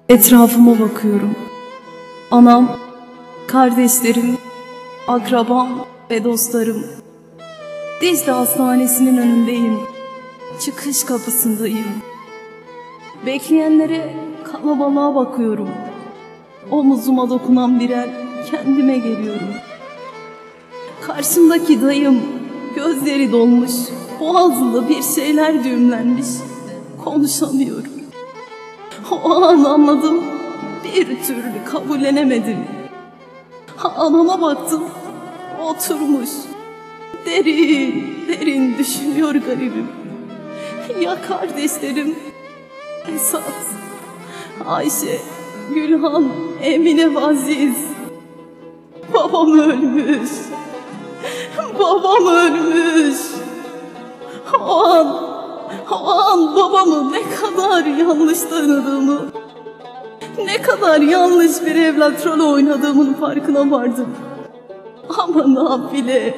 Etrafıma bakıyorum. Anam, kardeşlerim, akrabam ve dostlarım. Dicle Hastanesi'nin önündeyim. Çıkış kapısındayım. Bekleyenlere, kalabalığa bakıyorum. Omuzuma dokunan bir el, kendime geliyorum. Karşımdaki dayım, gözleri dolmuş, boğazında bir şeyler düğümlenmiş. Konuşamıyorum. O an anladım, bir türlü kabullenemedim. Anama baktım, oturmuş, derin derin düşünüyor garibim. Ya kardeşlerim, Esat, Ayşe, Gülhan, Emine ve Aziz. Babam ölmüş, babam ölmüş. O an babamı ne kadar yanlış tanıdığımı, ne kadar yanlış bir evlat rolü oynadığımın farkına vardım. Ama nafile,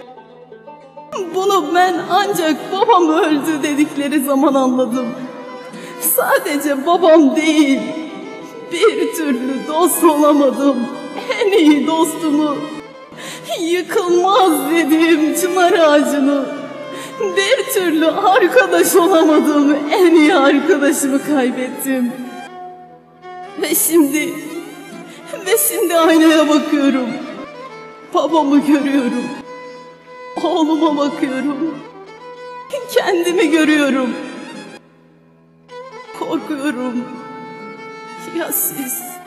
bunu ben ancak babam öldü dedikleri zaman anladım. Sadece babam değil, bir türlü dost olamadım. En iyi dostumu, yıkılmaz dediğim çınar ağacını, bir türlü arkadaş olamadığım en iyi arkadaşımı kaybettim. Ve şimdi aynaya bakıyorum. Babamı görüyorum. Oğluma bakıyorum. Kendimi görüyorum. Korkuyorum. Ya siz?